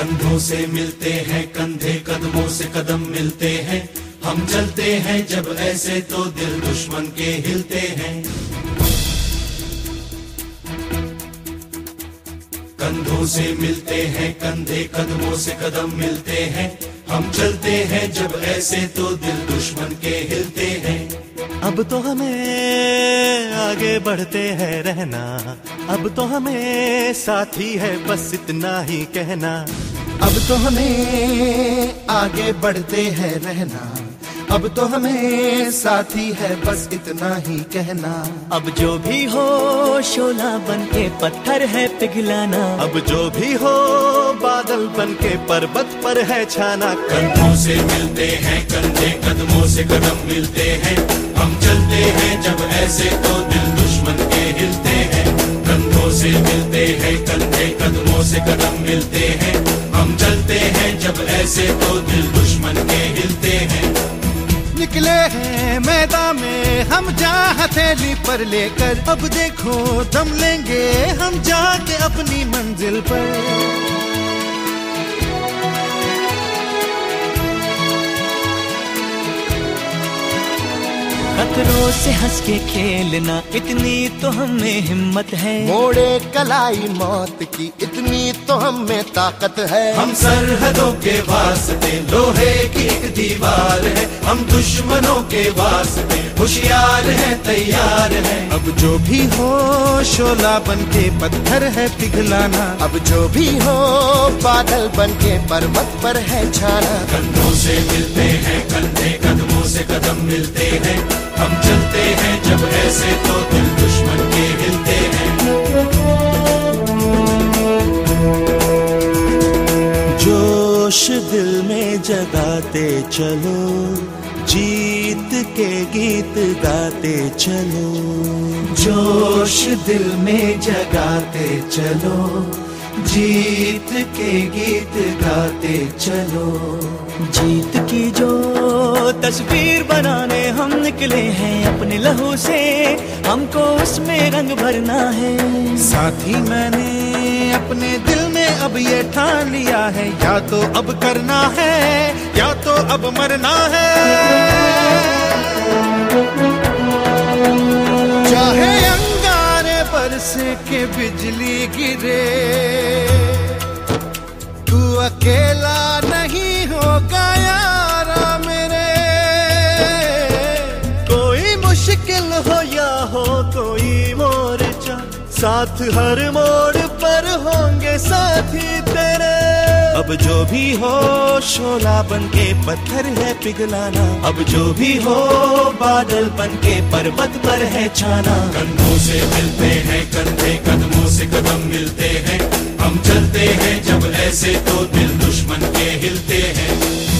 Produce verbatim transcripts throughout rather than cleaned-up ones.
कंधों से मिलते हैं कंधे, कदमों से कदम मिलते हैं, हम चलते हैं जब ऐसे तो दिल दुश्मन के हिलते हैं। कंधों से मिलते हैं कंधे, कदमों से कदम मिलते हैं, हम चलते हैं जब ऐसे तो दिल दुश्मन के हिलते हैं। अब तो हमें आगे बढ़ते हैं रहना, अब तो हमें साथी है बस इतना ही कहना। अब तो हमें आगे बढ़ते हैं रहना, अब तो हमें साथी है बस इतना ही कहना। अब जो भी हो शोला बन के पत्थर है पिघलाना, अब जो भी हो बादल बन के पर्वत पर है छाना। कंधों से मिलते हैं कंधे, कदमों से कदम मिलते हैं, हम चलते हैं जब ऐसे तो दिल दुश्मन के हिलते हैं। कंधों से मिलते हैं कंधे, कदमों से कदम मिलते हैं, हम चलते हैं जब ऐसे तो दिल दुश्मन के हिलते हैं। निकले हैं मैदान में हम जा हथेली पर लेकर, अब देखो दम लेंगे हम जाके अपनी मंजिल पर। खतरों से हंस के खेलना इतनी तो हमें हिम्मत है, मोड़े कलाई मौत की इतनी तो हमें ताकत है। हम सरहदों के वास्ते लोहे की एक दीवार है, हम दुश्मनों के वास्ते होशियार हैं तैयार हैं। अब जो भी हो शोला बन के पत्थर है पिघलाना, अब जो भी हो बादल बन के पर्वत पर है छाना। कंधों से मिलते हैं कंधे, कदमों से कदम मिलते हैं, हम चलते हैं जब ऐसे तो दिल दुश्मन के हिलते हैं। जोश दिल में जगाते चलो, जीत के गीत गाते चलो। जोश दिल में जगाते चलो, जीत के गीत गाते चलो। जीत की जो तस्वीर बनाने हम निकले हैं अपने लहू से, हमको उसमें रंग भरना है। साथी मैंने अपने दिल में अब ये ठान लिया है, या तो अब करना है या तो अब मरना है। चाहे अंगारे बरसे के बिजली गिरे, तू अकेला नहीं होगा यारा मेरे। कोई मुश्किल हो या हो कोई मोर्चा, साथ हर मोड़ पर होंगे साथी तेरे। अब जो भी हो शोला बन के पत्थर है पिघलाना, अब जो भी हो बादल बन के पर्वत पर है छाना। कंधों से मिलते हैं कंधे, कदमों से कदम मिलते हैं, हम चलते हैं जब ऐसे तो दिल दुश्मन के हिलते हैं।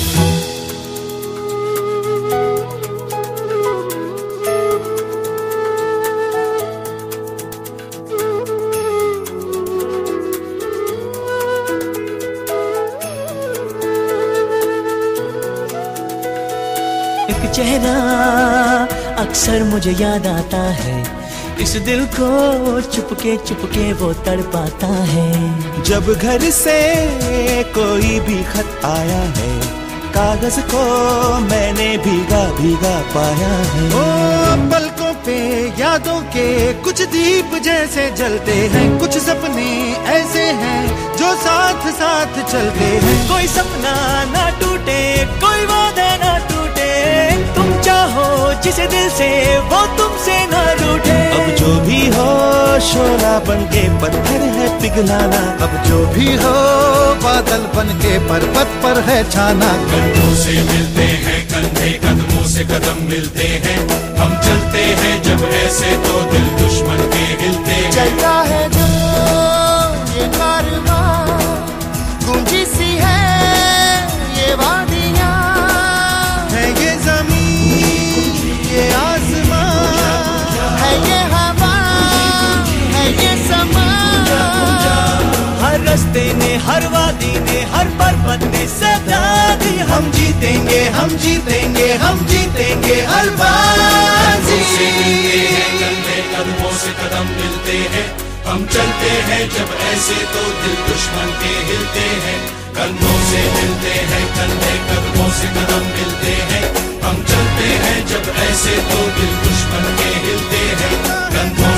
एक चेहरा अक्सर मुझे याद आता है, इस दिल को चुपके चुपके वो तड़पाता है। जब घर से कोई भी खत आया है, कागज को मैंने भीगा भीगा पाया है। ओ पलकों पे यादों के कुछ दीप जैसे जलते हैं, कुछ सपने ऐसे हैं जो साथ साथ चलते हैं। कोई सपना ना टूटे, कोई वादा ना टूटे, तुम चाहो जिसे दिल से वो तुमसे ना रूठे। अब जो भी हो शोला बन के पत्थर है पिघलाना, अब जो भी हो बादल बन के पर्वत पर है छाना। कंधों से मिलते हैं कंधे, कदमों से कदम मिलते हैं, हम चलते हैं जब ऐसे तो दिल दुश्मन के हिलते हैं। चलता है जो ये कारवां, गूंजी सी है ये वादियां, है ये जमीन ये आसमां, है ये हवा है ये समा। हर रास्ते ने हर वादी ने हर पर्वत ने सदा दी, हम जीतेंगे हम जीतेंगे हम जीतेंगे हर बाजी। से मिलते हैं कंधे, कदमों से कदम मिलते हैं, हम चलते हैं जब ऐसे तो दिल दुश्मन के हिलते हैं। कंधों से मिलते हैं कंधे, कदमों से कदम मिलते हैं, हम चलते हैं जब ऐसे तो दिल दुश्मन के हिलते हैं। कंधों